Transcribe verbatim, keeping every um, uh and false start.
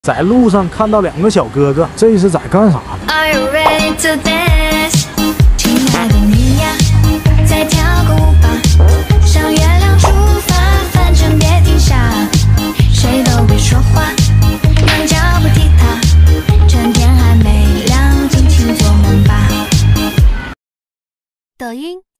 在路上看到两个小哥哥，这是在干啥呢？ Are you ready to dance？ 亲爱的你呀，再跳个舞吧，向月亮出发，反正别停下，谁都别说话，让脚步踢踏，趁天还没亮，尽情做梦吧。 抖音。